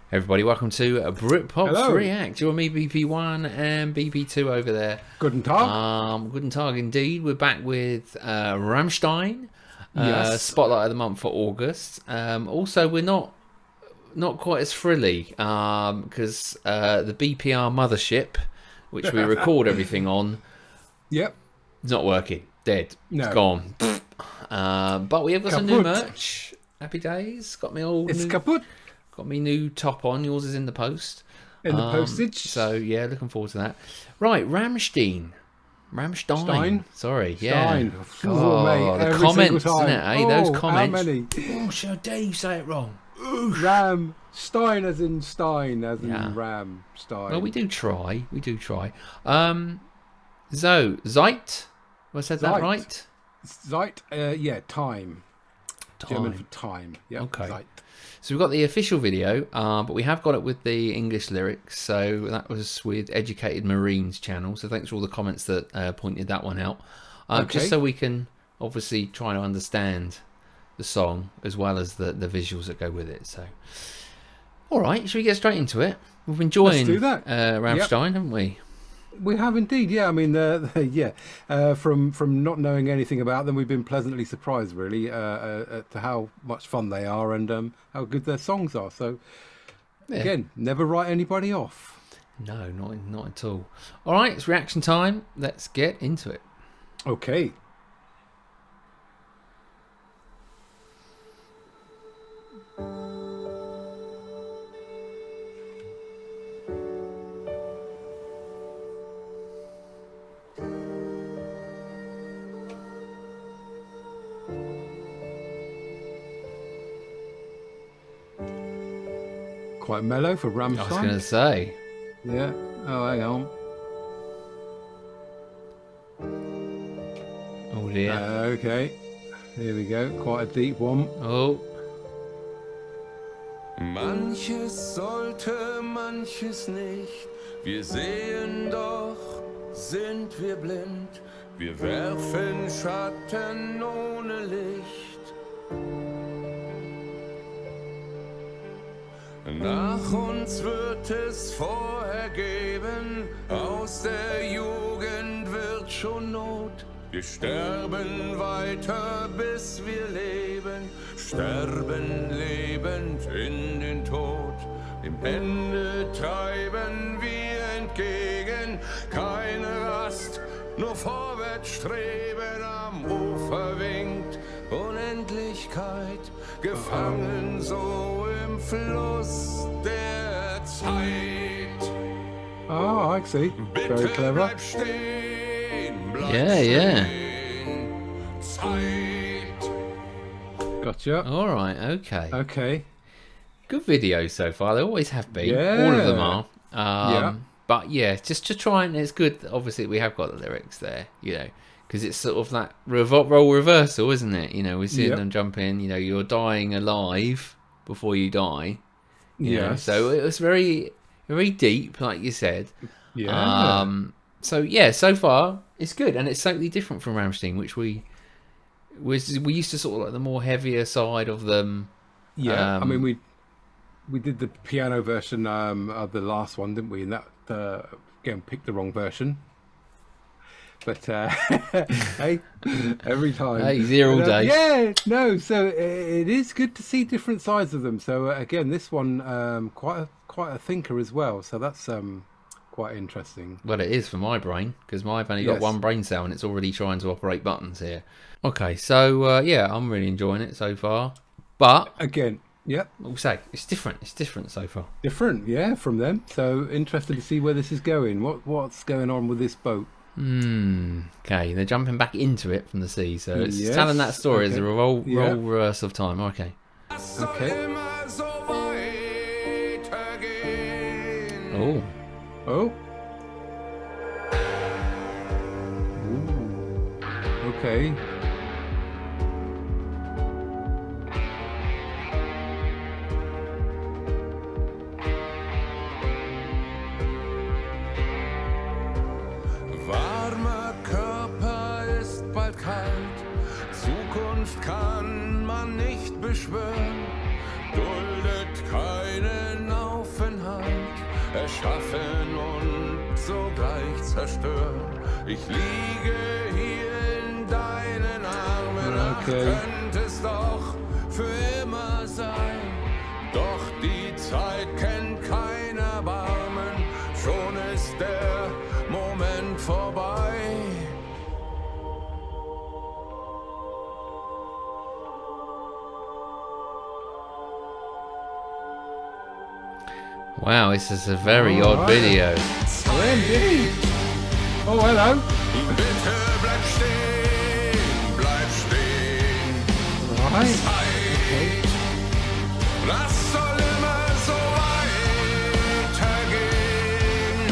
Everybody, welcome to Britpop Hello. React. You're me, BP1, and BP2 over there. Guten Tag. Guten Tag indeed. We're back with Rammstein. Yes. Spotlight of the month for August. Also, we're not quite as frilly because the BPR mothership, which we record everything on, Yep. is not working. Dead. No. It's gone. But we have got some new Kaputt. merch. Happy days. Got me all It's new. kaputt Got me new top on. Yours is in the post. in the postage. So yeah, looking forward to that. Right, Rammstein. Stein? Sorry, yeah. Stein. Oh, mate, the every comments, single isn't time. it? Eh? Those Oh, comments. How many? Oh, how dare you say it wrong? Ram. Stein as in Stein as in Yeah. Ram. Stein. Well, we do try. We do try. Zeit. Have I said that Zeit. right? Zeit. Yeah. Time. German for time. Yeah. Okay. Zeit. So we've got the official video, but we have got it with the English lyrics. So that was with Educated Marines channel. So thanks for all the comments that pointed that one out. Okay. Just so we can obviously try to understand the song as well as the visuals that go with it. So, all right, should we get straight into it? We've been enjoying do that. Rammstein, haven't we? We have indeed, yeah. I mean, from not knowing anything about them, we've been pleasantly surprised, really, to how much fun they are and how good their songs are. So, Yeah. again, never write anybody off. No, not at all. All right, it's reaction time. Let's get into it. Okay. Quite mellow for I was going Rammstein. to say. Yeah. Oh, hang on. Oh dear. Okay. Here we go. Quite a deep one. Oh. Manches sollte, manches nicht. Wir sehen doch, sind wir blind. Wir werfen Schatten ohne Licht. Nach uns wird es vorher geben, aus der Jugend wird schon Not. Wir sterben weiter, bis wir leben, sterben lebend in den Tod. Dem Ende treiben wir entgegen, keine Rast, nur vorwärts streben. Am Ufer winkt Unendlichkeit, gefangen so im Fluss der Zeit. Oh, I see. Very clever. Bleib stehen, bleib Yeah. stehen. Zeit. Gotcha. All right. Okay. Okay. Good videos so far. They always have been. Yeah. All of them are. Yeah. But yeah, just to try and it's good. Obviously, we have got the lyrics there, you know, because it's sort of that role reversal, isn't it? You know, we're seeing Yep. them jump in. You know, you're dying alive before you die. You know, Yes. so it was very, very deep, like you said. Yeah. So yeah, so far it's good, and it's totally different from Rammstein, which we used to sort of like the more heavier side of them. Yeah. I mean, we did the piano version of the last one, didn't we? And that again picked the wrong version. But hey, every time. Hey, he's here all But, day. yeah, no. So it is good to see different sides of them. So again, this one quite a thinker as well. So that's quite interesting. Well, it is for my brain, because I've only got Yes. one brain cell and it's already trying to operate buttons here. Okay, so yeah, I'm really enjoying it so far. But Again, yep, we'll say it's different. It's different so far. different. Yeah, from them. So interested to see where this is going. What's going on with this boat? Okay, they're jumping back into it from the sea, so it's Yes, telling that story as a okay. role Yeah. reverse of time. Okay. Es soll Okay. immer so weitergehen. Oh, Oh. Ooh. Okay. Warmer Körper ist bald kalt, Zukunft kann man nicht beschwören, duldet keinen Aufenthalt. erschaffen und sogleich zerstören. Ich liege hier in deinen Armen, ach, könnte es doch für immer sein. Doch die Zeit kennt kein Erbarmen, schon ist der Moment vorbei. Wow, this is a very odd video. Indeed. Oh, hello. Bitte bleib stehen. Right. Zeit, das soll immer so weitergehen.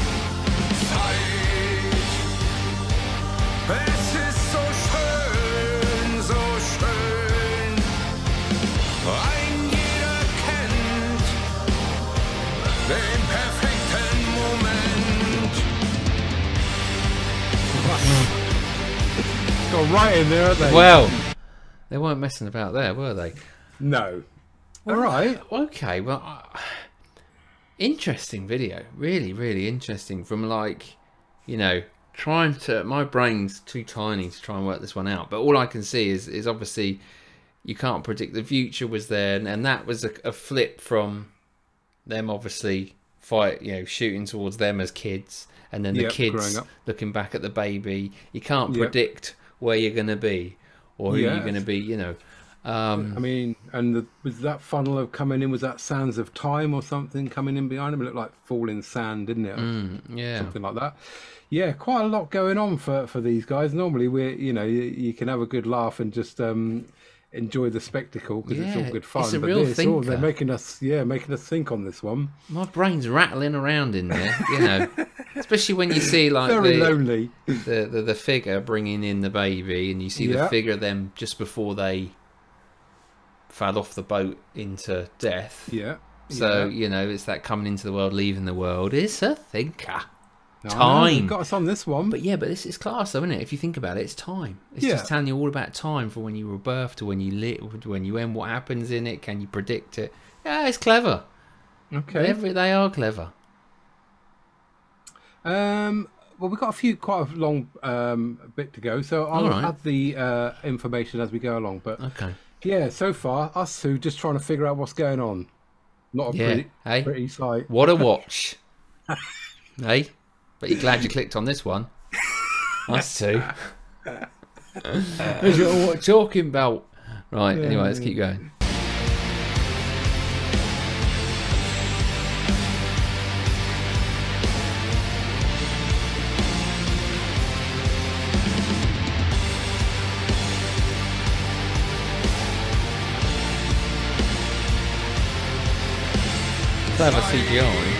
Zeit, es ist so schön, so schön. Ein jeder kennt den perfekten Moment. Got right in there, haven't they? Well, they weren't messing about there, were they? No. All right. Okay, well, interesting video. Really, really interesting. From like, you know, trying to, my brain's too tiny to try and work this one out. But all I can see is obviously you can't predict the future was there, and that was a flip from them obviously shooting towards them as kids, and then the kids looking back at the baby. You can't predict where you're going to be or who you're going to be, you know. I mean, and was that funnel of coming in, was that Sands of Time or something coming in behind him? It looked like falling sand, didn't it? Yeah. Something like that. Yeah, quite a lot going on for these guys. Normally, you can have a good laugh and just enjoy the spectacle because it's all good fun. It's a but real this, thinker. they're making us think on this one. My brain's rattling around in there, you know. Especially when you see like Very lonely. the figure bringing in the baby, and you see the figure of them just before they fell off the boat into death. Yeah. So you know, it's that coming into the world, leaving the world. It's a thinker. Time got us on this one, but this is class, though, isn't it? If you think about it, it's time. It's just telling you all about time, from when you were birthed to when you live, when you end, what happens in it. Can you predict it? Yeah, it's clever. Okay, they are clever. Well, we've got quite a long bit to go, so I'll add the information as we go along. But yeah, so far us two just trying to figure out what's going on. Not a pretty sight. What a watch. Hey, but you're glad you clicked on this one. Us two. What you're talking about. Right, anyway, let's keep going. Clever CGI.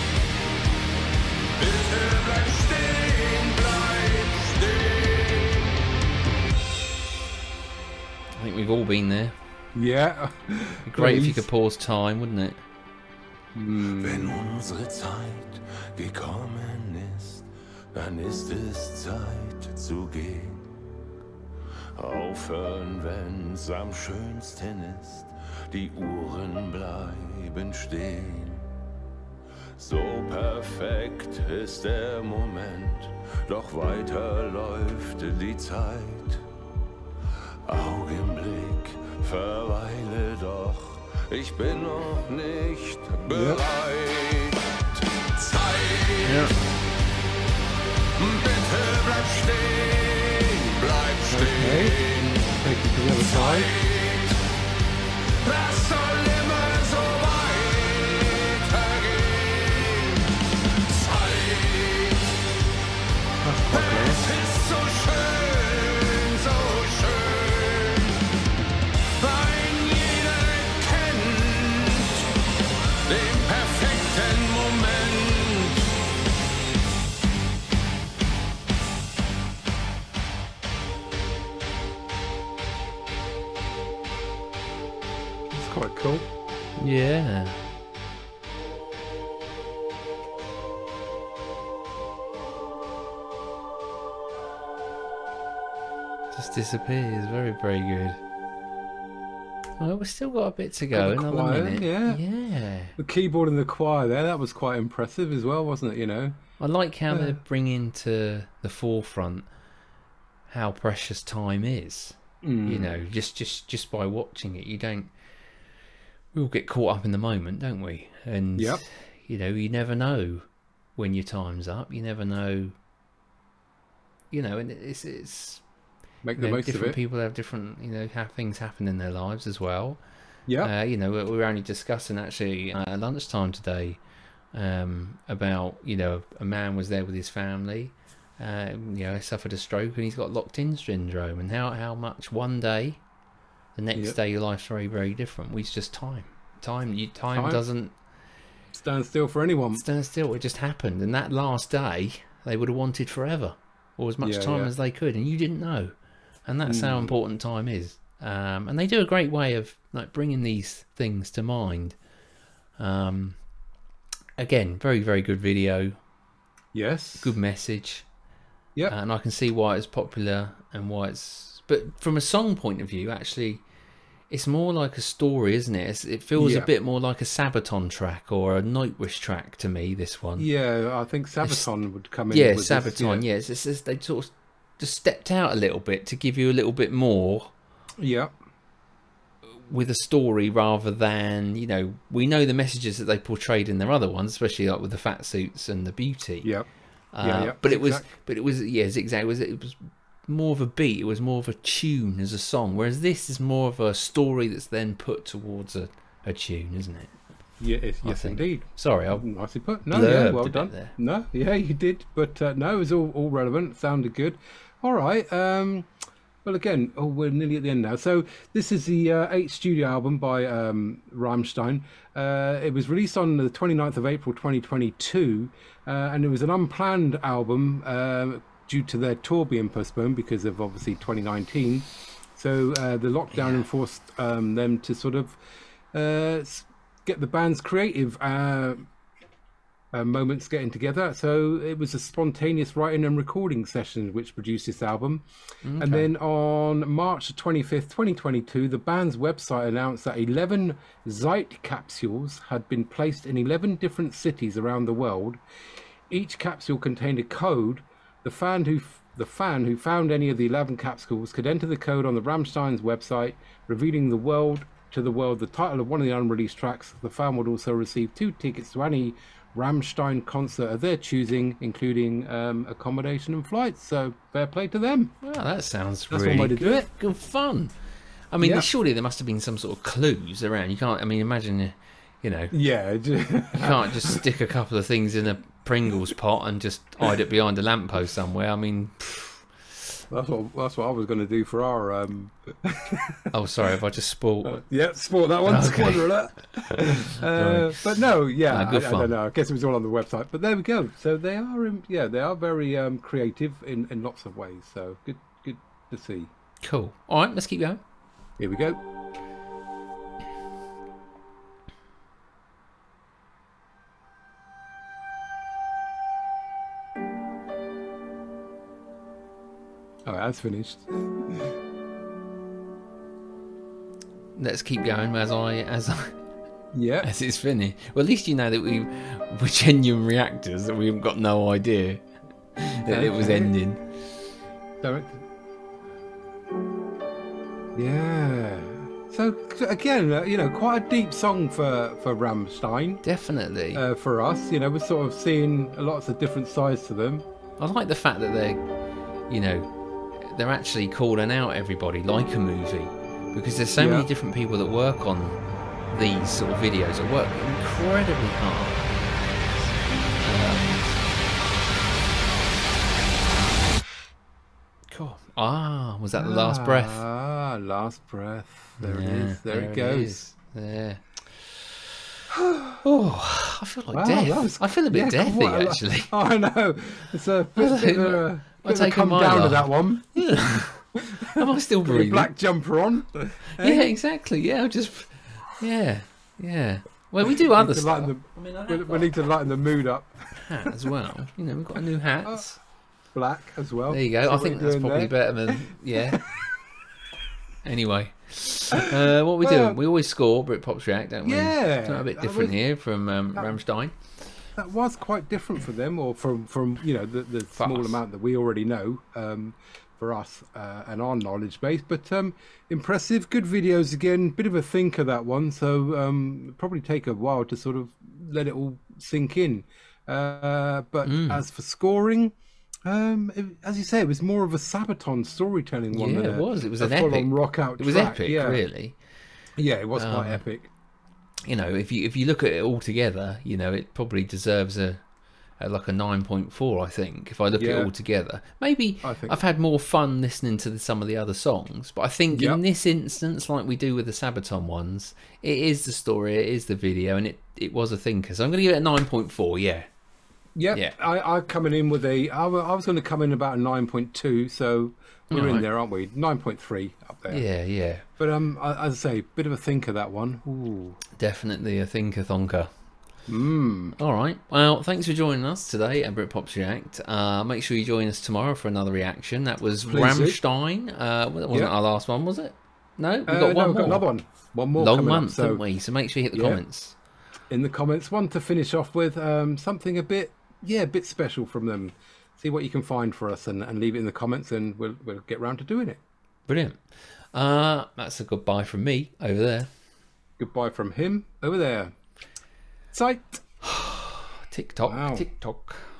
I think we've all been there. Yeah. It'd be great if you could pause time, wouldn't it? Wenn unsere Zeit gekommen ist, dann ist es Zeit zu gehen. Aufhören, wenn's am schönsten ist, die Uhren bleiben stehen. So perfekt ist der Moment, doch weiter läuft die Zeit. Augenblick, verweile doch, ich bin noch nicht bereit. Zeit, bitte bleib stehen, Zeit, das soll immer so weitergehen. Zeit, es ist so schön, so schön, weil jeder kennt den perfekten Moment. It's quite cool. Yeah. Just disappears. Very, very good. Well, we've still got a bit to go. the Another choir, minute. yeah. Yeah. The keyboard and the choir there, that was quite impressive as well, wasn't it? You know. I like how they bring into the forefront how precious time is. You know, just by watching it, we all get caught up in the moment, don't we? And Yep. you know, you never know when your time's up. You never know. You know, and it's Make you the know, most of different it. people have different, you know, have things happen in their lives as well. Yeah. You know, we were only discussing actually at lunchtime today about, you know, a man was there with his family, you know, suffered a stroke and he's got locked-in syndrome, and how much one day, the next Yep. day your life's very, very different. It's just time. Time doesn't Stand still for anyone. stand still. It just happened, and that last day they would have wanted forever, or as much Yeah, time yeah. as they could, and you didn't know. And that's how important time is. And they do a great way of like bringing these things to mind. Again, very, very good video, Yes. good message. Yep. And I can see why it's popular and why it's. But from a song point of view, actually, it's more like a story, isn't it? It feels a Yeah. bit more like a Sabaton track or a Nightwish track to me. This one, Yeah, I think Sabaton would come in. yeah, with Sabaton. This, Yeah, it's they sort of just stepped out a little bit to give you a little bit more yeah. with a story rather than, you know, we know the messages that they portrayed in their other ones, especially like with the fat suits and the beauty. Yeah. Yeah. But it was Zigzag. yeah, Zigzag it was more of a beat. It was more of a tune as a song, whereas this is more of a story that's then put towards a tune, isn't it? Yes, think. indeed. Sorry, Nicely put. No, blurbed yeah, a well bit done. there. No, yeah, you did. But no, it was all relevant. Sounded good. All right. Well, again, we're nearly at the end now. So this is the 8th studio album by Rammstein. It was released on the 29th of April 2022, and it was an unplanned album due to their tour being postponed because of obviously 2019. So the lockdown enforced them to sort of get the band's creative moments getting together. So it was a spontaneous writing and recording session which produced this album. And then on March 25th, 2022, the band's website announced that 11 Zeit capsules had been placed in 11 different cities around the world. Each capsule contained a code. The fan who found any of the 11 capsules could enter the code on the Rammstein's website, revealing to the world the title of one of the unreleased tracks. The fan would also receive 2 tickets to any Rammstein concert of their choosing, including accommodation and flights. So fair play to them. Well, that sounds That's really one way to do it. good fun. I mean, Yeah. surely there must have been some sort of clues around. You can't. I mean, imagine, you know, Yeah. you can't just stick a couple of things in a Pringles pot and just hide it behind a lamppost somewhere. I mean, That's what I was going to do for our. oh, sorry, have I just spoiled? Yeah, sport that one. Okay. Spoiler alert. But no, yeah, good I fun. don't know. I guess it was all on the website. But there we go. So they are, they are very creative in lots of ways. So good to see. Cool. All right, let's keep going. Here we go. Oh, that's finished. Let's keep going as Yeah. as it's finished. Well, at least you know that we're genuine reactors. That we've got no idea that it was Okay. ending. Direct. Yeah. So again, quite a deep song for Rammstein. Definitely. For us, we're sort of seeing lots of different sides to them. I like the fact that they're actually calling out everybody like a movie, because there's so many Yeah. different people that work on these sort of videos that work incredibly hard. Cool. Was that the last breath? Ah, last breath. There it Yeah, is. There it goes. is. There. Oh, I feel like Wow, death. that was- I feel a bit yeah, deathy, what a- actually. Oh, I know. It's a bit of a taking come my down to laugh. that one. Am I still With a breathing? black jumper on. Yeah, exactly. Yeah, yeah. Well, we do other To stuff. lighten we need to lighten the mood up. Hat as well. We've got a new hats. Black as well. There you go. See I what think you're that's doing probably there? better than Anyway, what are we doing? We always score Britpop's React, don't we? Yeah, It's not a bit that different was- here from Rammstein. That was quite different for them, or from you know the small us. amount that we already know for us and our knowledge base. But impressive, good videos again. Bit of a thinker, that one. So probably take a while to sort of let it all sink in. But as for scoring, as you say, it was more of a Sabaton storytelling one. Yeah, than it was. It was a an full-on epic. rock out. It was track. epic, yeah. really. Yeah, it was quite epic. You know, if you look at it all together, you know, it probably deserves a like a 9.4. I think if I look at Yeah. it all together, maybe I think- I've had more fun listening to some of the other songs, but I think Yep. in this instance, like we do with the Sabaton ones, it is the story, it is the video, and it was a thinker. So I'm going to give it a 9.4. Yeah. Yep. Yeah. I coming in with I was going to come in about a 9.2, so we're in Alright. there, aren't we? 9.3 up there. Yeah, yeah. But as I say, bit of a thinker, that one. Ooh. Definitely a thinker-thonker. All right. Well, thanks for joining us today at Britpop's React. Make sure you join us tomorrow for another reaction. That was Please do. Rammstein. That wasn't Yeah. our last one, was it? No, we got No, one we've more. got another one. One more Long coming month, up. So didn't we? So make sure you hit the Yeah. comments. in the comments, one to finish off with, something a bit special from them. See what you can find for us and leave it in the comments, and we'll get round to doing it. Brilliant. That's a goodbye from me over there. Goodbye from him over there. Sight. TikTok, Wow. TikTok.